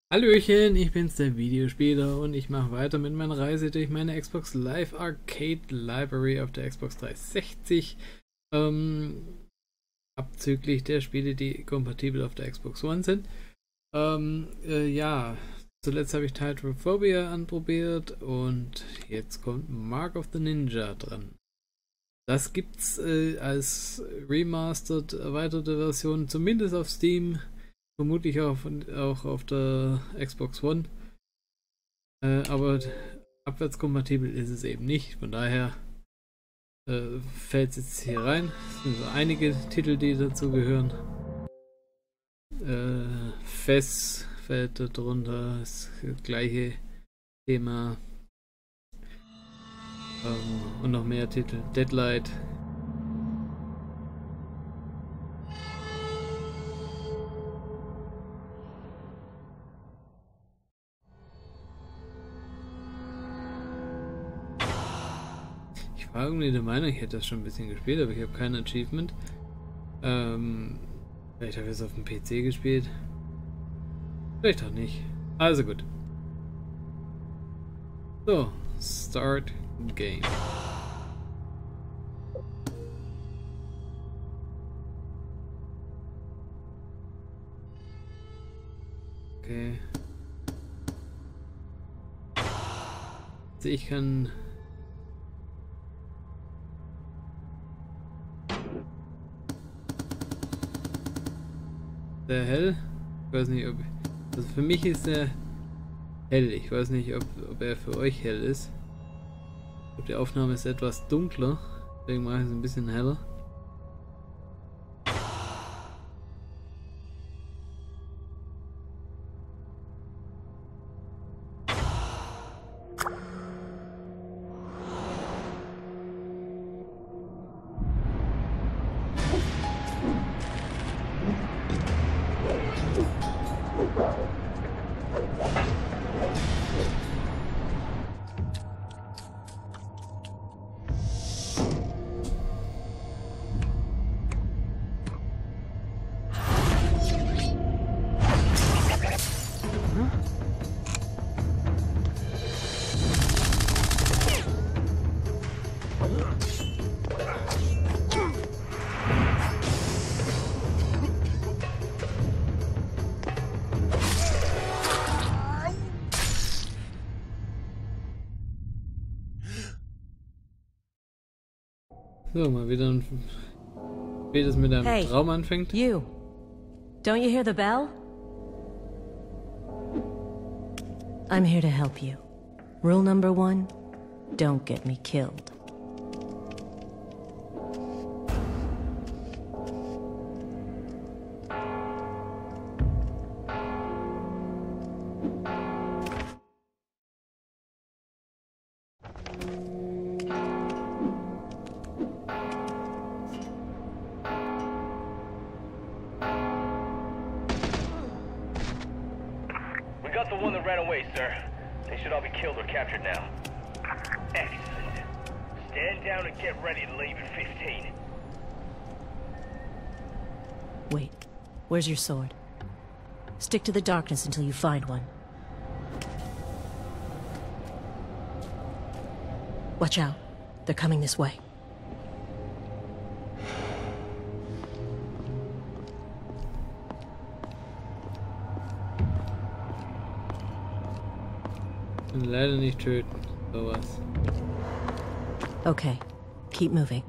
Hallöchen, ich bin's, der Videospieler, und ich mache weiter mit meiner Reise durch meine Xbox Live Arcade Library auf der Xbox 360. Abzüglich der Spiele, die kompatibel auf der Xbox One sind. Ja, zuletzt habe ich Titanfall anprobiert und jetzt kommt Mark of the Ninja dran. Das gibt's als Remastered erweiterte Version, zumindest auf Steam. Vermutlich auch auf der Xbox One. Aber abwärtskompatibel ist es eben nicht. Von daher fällt es jetzt hier rein. Es sind so einige Titel, die dazu gehören. FES fällt darunter. Das gleiche Thema. Und noch mehr Titel. Deadlight. Ich war irgendwie der Meinung, ich hätte das schon ein bisschen gespielt, aber ich habe kein Achievement. Vielleicht habe ich es auf dem PC gespielt. Vielleicht auch nicht. Also gut. So, Start Game. Okay. Also ich kann... Sehr hell. Ich weiß nicht, ob... Also für mich ist er hell. Ich weiß nicht, ob er für euch hell ist. Ich glaube, die Aufnahme ist etwas dunkler. Deswegen mache ich es ein bisschen heller. So, mal wieder ein Spiel, das mit einem Traum anfängt. You. Don't you hear the bell? I'm here to help you. Rule number 1, don't get me killed. We got the one that ran away, sir. They should all be killed or captured now. Excellent. Stand down and get ready to leave in 15. Wait, where's your sword? Stick to the darkness until you find one. Watch out. They're coming this way. Leider nicht töten, sowas. Okay, keep moving.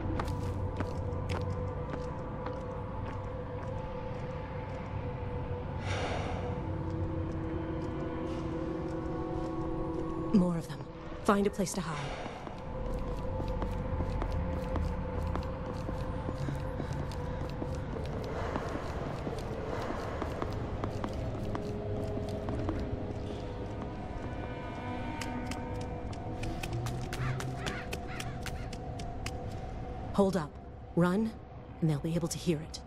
More of them. Find a place to hide. Hold up. Run, and they'll be able to hear it.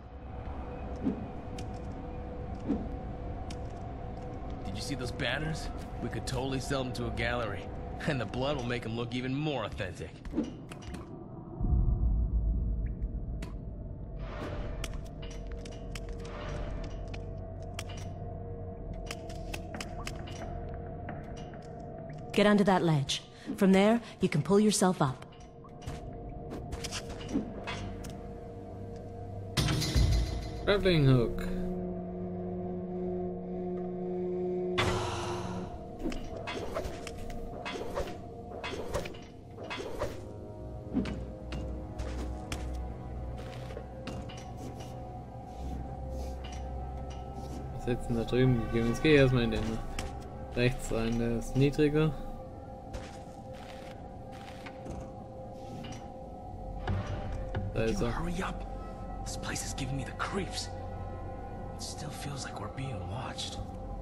Did you see those banners? We could totally sell them to a gallery. And the blood will make them look even more authentic. Get onto that ledge. From there, you can pull yourself up. Grappling hook. Was ist denn da drüben gegeben? Jetzt gehe ich erstmal in den rechts rein, der ist niedriger. Da ist er. Hurry up! This place is giving me the creeps. It still feels like we're being watched.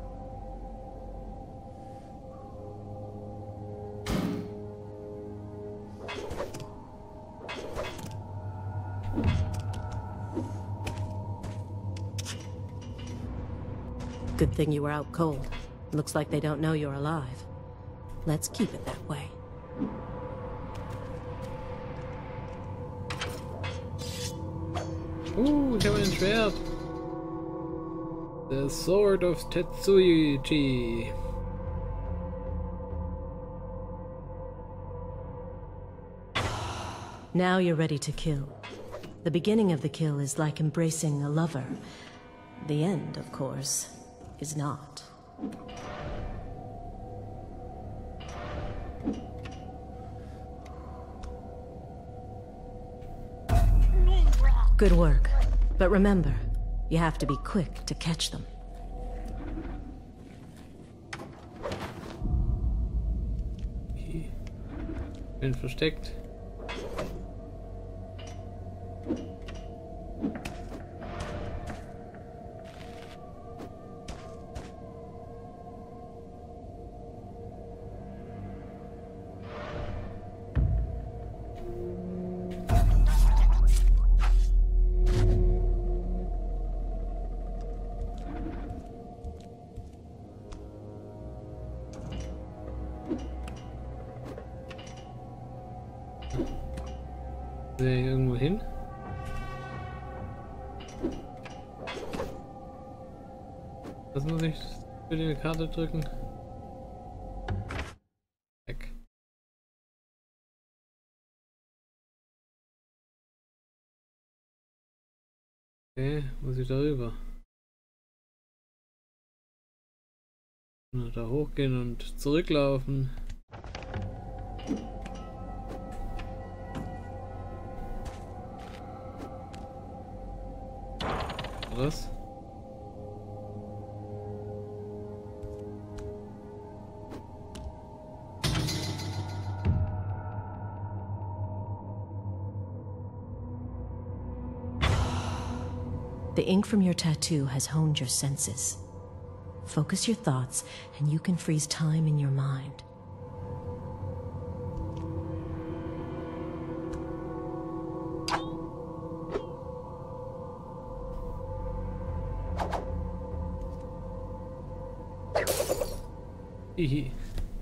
Good thing you were out cold. Looks like they don't know you're alive. Let's keep it that way. Ich habe ein Schwert. The Sword of Tetsuichi. Now you're ready to kill. The beginning of the kill is like embracing a lover. The end, of course, is not. Good work. But remember, you have to be quick to catch them. Bin versteckt. Will ich irgendwo hin? Was muss ich für die Karte drücken? Weg. Okay, muss ich darüber? Da hochgehen und zurücklaufen. Was? The ink from your tattoo has honed your senses. Focus your thoughts, and you can freeze time in your mind. Hihi.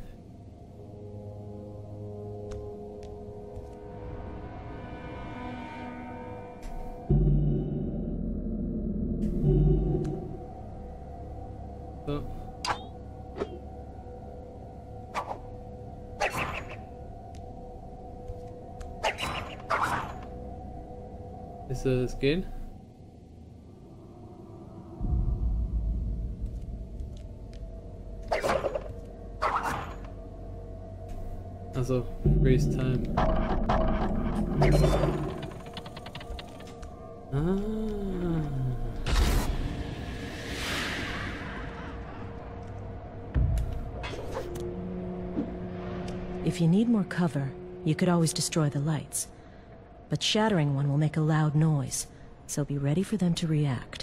So. Soll das gehen? Also, freeze time. If you need more cover, you could always destroy the lights. But shattering one will make a loud noise, so be ready for them to react.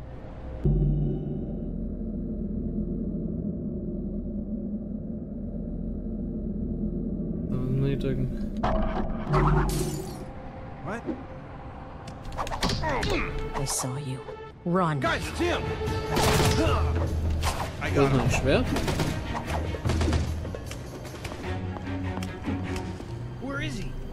What? They saw you. Run. Guys, it's him! I Das got ist him. ein Schwert. Where is he?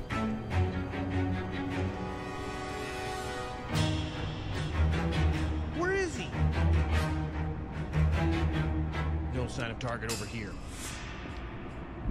Where is he? No sign of target over here.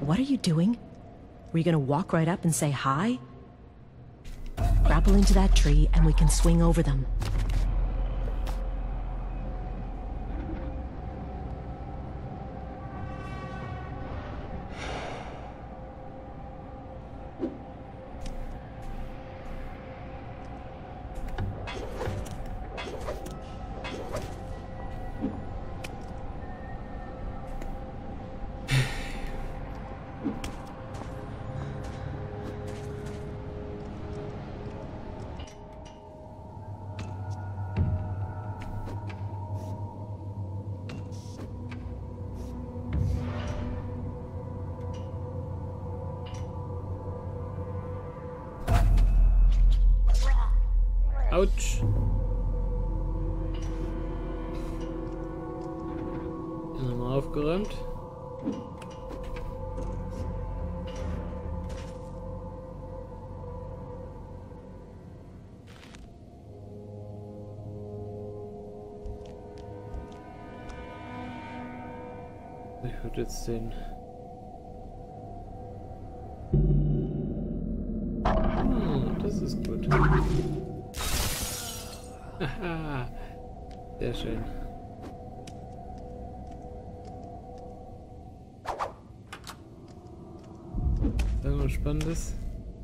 What are you doing? Were you gonna walk right up and say hi? Grapple into that tree and we can swing over them. Autsch. Den haben wir aufgeräumt. Ich würde jetzt den... das ist gut. Haha, sehr schön. Irgendwas Spannendes.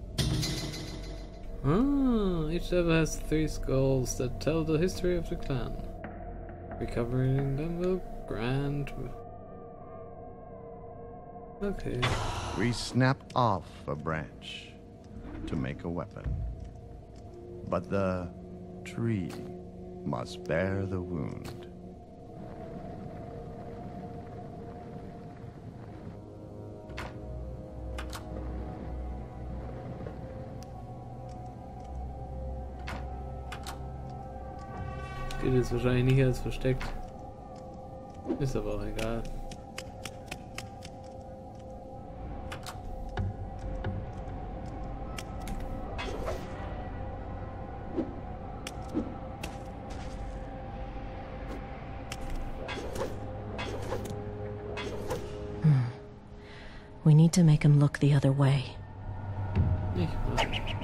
Each level has 3 skulls that tell the history of the clan. Recovering them will grant... Okay. We snap off a branch to make a weapon. But the tree must bear the wound. Geht jetzt wahrscheinlich nicht als versteckt. Ist aber auch egal. We need to make him look the other way. Nicht wahr?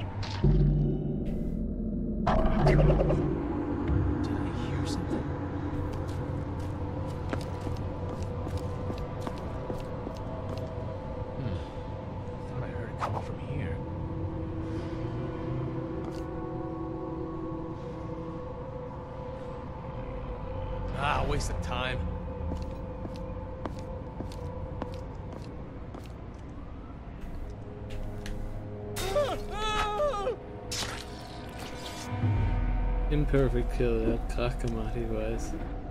Did I hear something? Thought I heard it coming from here. Ah, waste of time. Imperfect Kill, der hat Krach gemacht, ich weiß.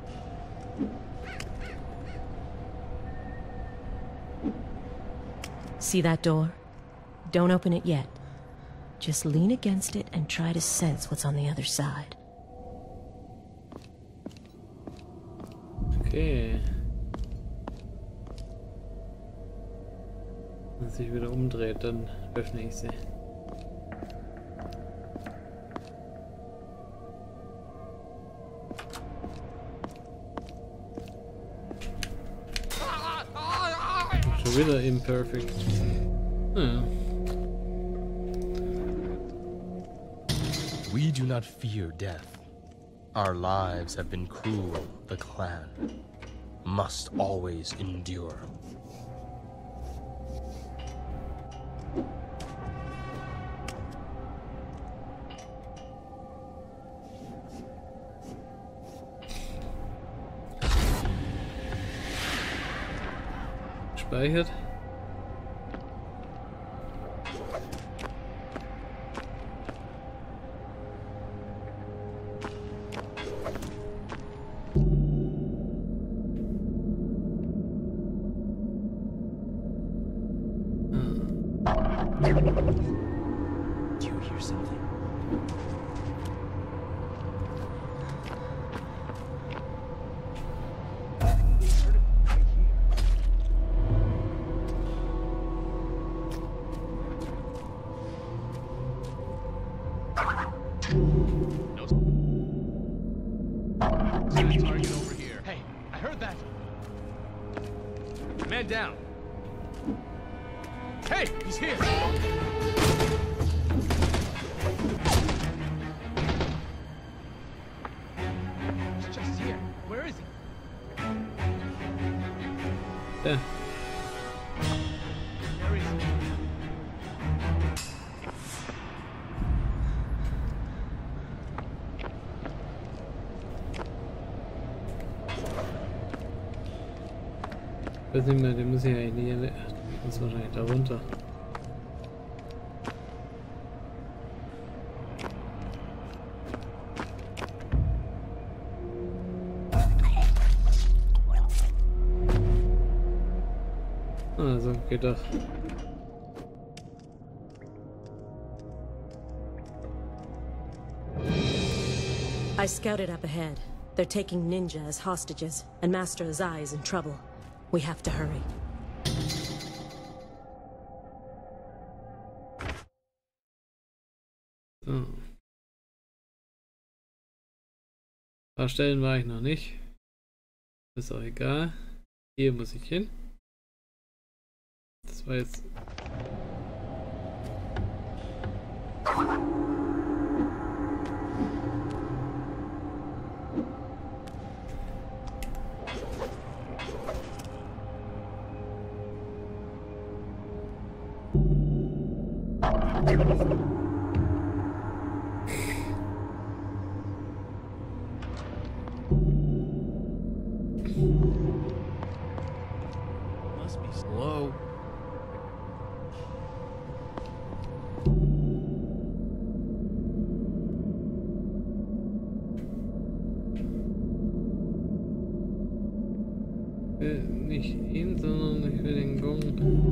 See that door? Don't open it yet. Just lean against it and try to sense what's on the other side. Okay. Wenn sie sich wieder umdreht, dann öffne ich sie. Schon wieder imperfect. Naja. We do not fear death. Our lives have been cruel. The clan must always endure. Speichert. Do you hear something? Target over here. Hey, I heard that. Man down. Hey, he's here. He's just here. Where is he? Ja. Where is he? Ich weiß nicht mehr, den muss ich eigentlich nicht. Der muss wahrscheinlich da runter. Also, geht doch. I scouted up ahead. They're taking Ninja as hostages, and Master Azai is in trouble. We have to hurry. So. Ein paar Stellen war ich noch nicht. Ist auch egal. Hier muss ich hin. Das war jetzt... Must be slow. Nicht ihn, sondern ich will den Gong.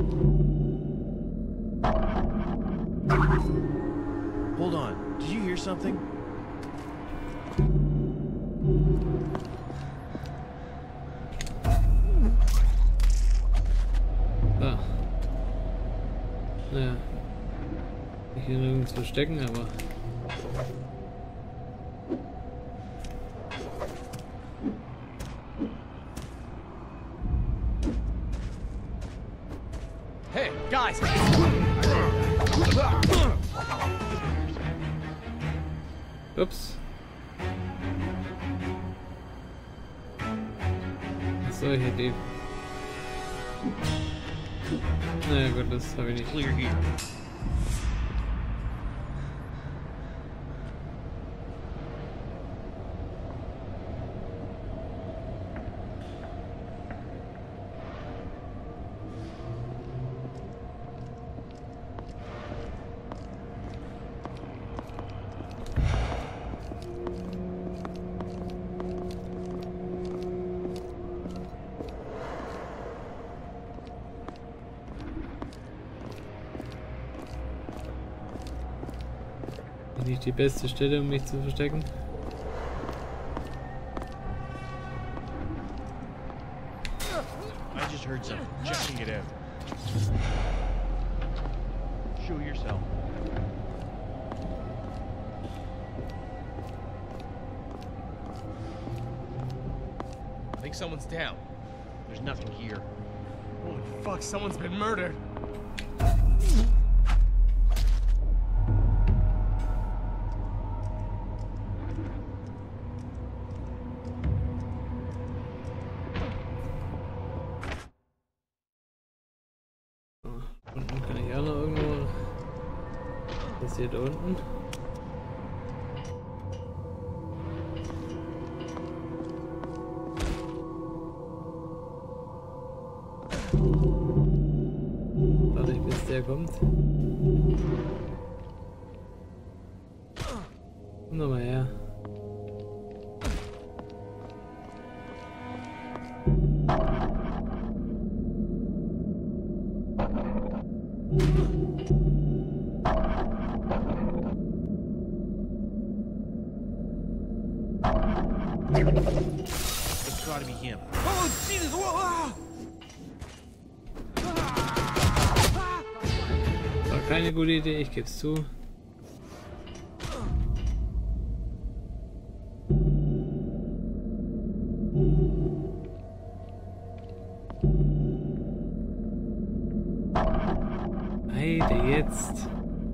Hold on. Did you hear something? Da. Naja. Nicht hier nirgends verstecken, aber... Hey, guys! Ups. Solche Idee. Naja gut, das habe ich nicht. Clear here. Nicht die beste Stelle, um mich zu verstecken. I just heard something. Checking it out. Show yourself. I think someone's down. There's nothing here. Holy fuck, someone's been murdered. Unten kann ich auch noch irgendwo. Das hier da unten. Warte ich, bis der kommt. Komm doch mal her. It's gotta be him. Oh, Jesus! Whoa! War keine gute Idee, ich geb's zu. Heide, jetzt.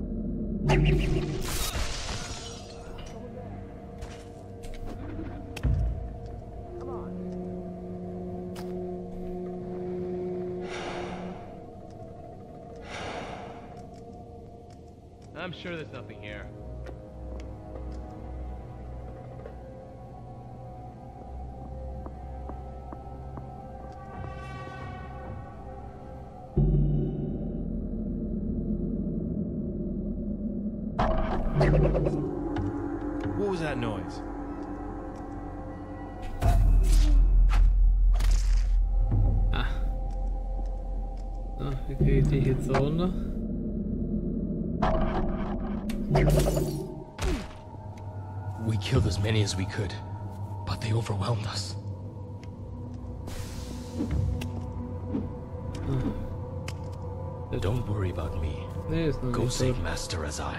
I'm sure there's nothing here. What was that noise? Ah. So, wie kriege ich dich jetzt runter? We killed as many as we could, but they overwhelmed us. Don't worry about me. Nee, ist noch Go nicht save tot. Master Azai.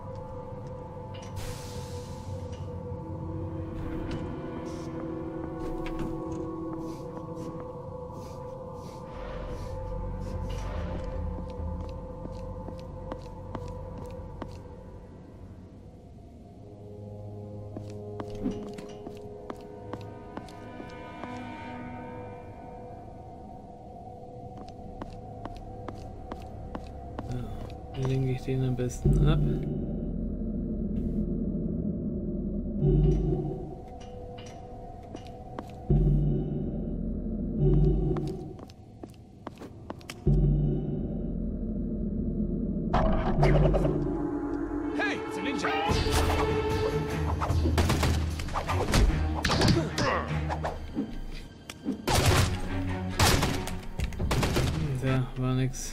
Wie lenke ich den am besten ab? Hey, it's a ninja! Ja, war nix.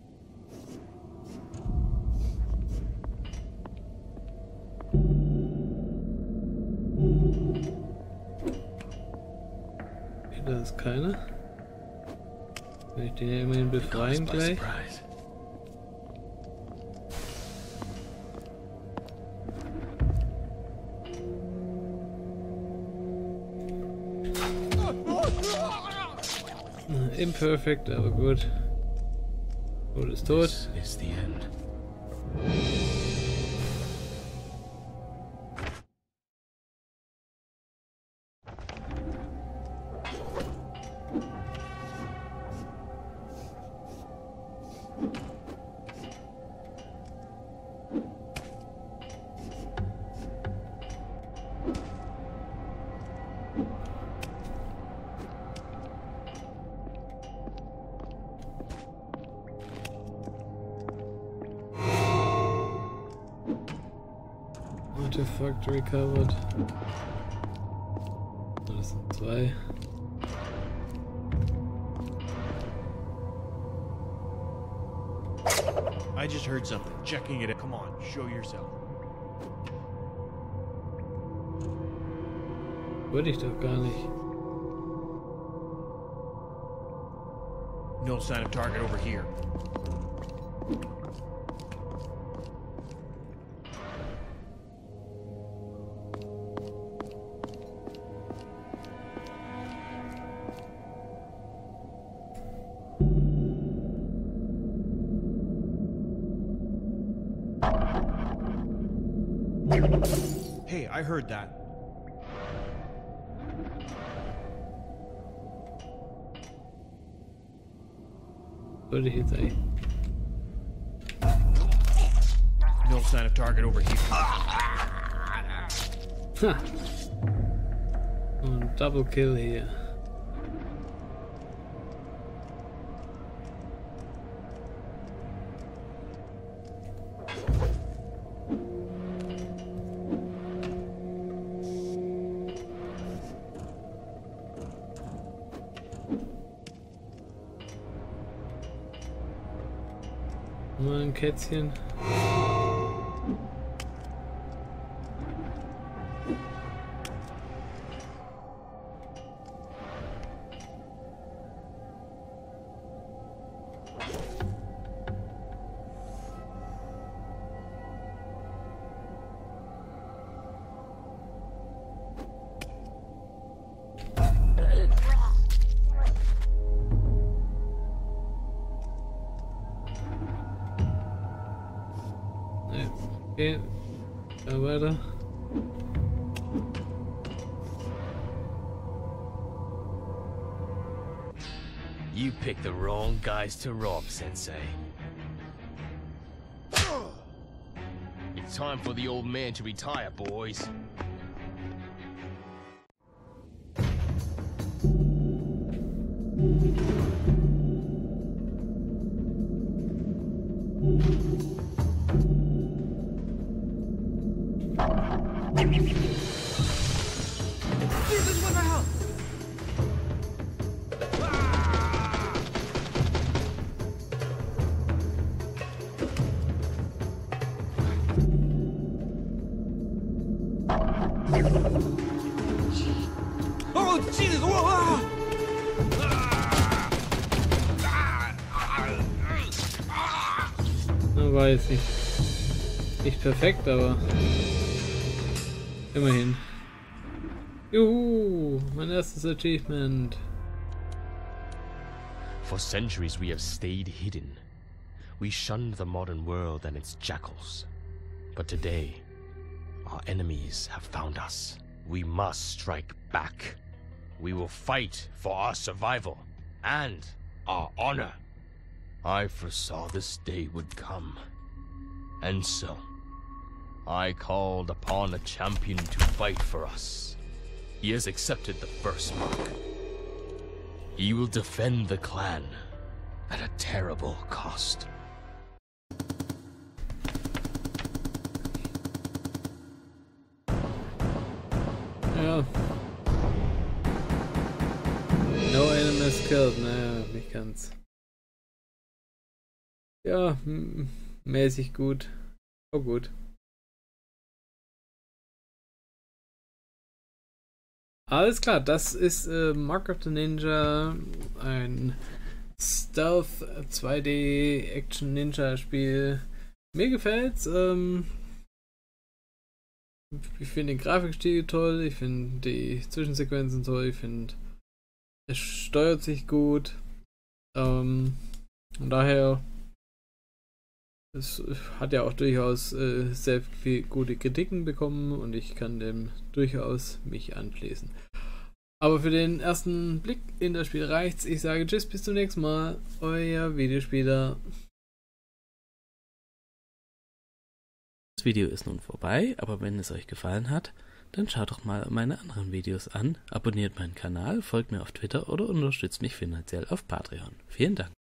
Okay, da ist keiner. Kann ich den ja immerhin befreien By gleich? surprise. Imperfect, aber gut. Gut ist tot. This is the end. Artifact recovered. Das sind zwei. I just heard something. Checking it. Come on, show yourself. Wollte ich doch gar nicht. No sign of target over here. Hey, I heard that. Wollte ich jetzt eigentlich. No sign of target over here. Ha! Und Double Kill hier. Mal ein Kätzchen. Okay, dann weiter. You picked the wrong guys to rob, Sensei. It's time for the old man to retire, boys. Oh, Jesus! Whoa! War jetzt nicht perfekt, aber immerhin. Juhu, mein erstes Achievement. For centuries we have stayed hidden. We shunned the modern world and its jackals. But today, our enemies have found us. We must strike back. We will fight for our survival and our honor. I foresaw this day would come. And so, I called upon a champion to fight for us. He has accepted the first mark. He will defend the clan at a terrible cost. Ja. No enemies killed, naja, nicht ganz. Ja, mäßig gut. Oh gut. Alles klar, das ist Mark of the Ninja, ein Stealth 2D Action Ninja Spiel. Mir gefällt's. Ich finde den Grafikstil toll, ich finde die Zwischensequenzen toll, ich finde es steuert sich gut. Und daher es hat ja auch durchaus sehr viel gute Kritiken bekommen und ich kann dem durchaus mich anschließen. Aber für den ersten Blick in das Spiel reicht's. Ich sage tschüss, bis zum nächsten Mal. Euer Videospieler. Das Video ist nun vorbei, aber wenn es euch gefallen hat, dann schaut doch mal meine anderen Videos an, abonniert meinen Kanal, folgt mir auf Twitter oder unterstützt mich finanziell auf Patreon. Vielen Dank.